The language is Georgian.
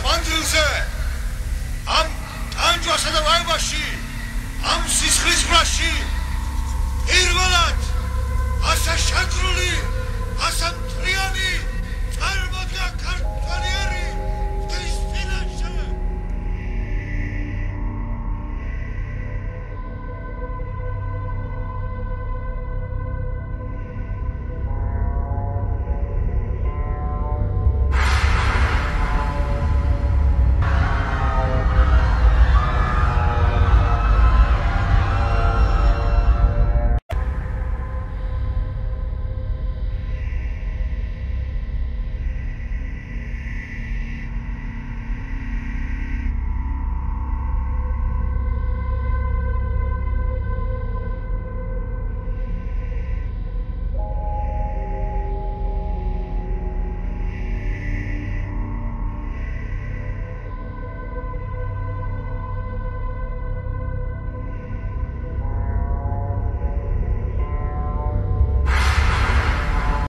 მანძილზე ამ ტანჯვასა და ვაებაში ამ სისხლის ბრაში პირველად ასა შაქრული ასა მთლიანი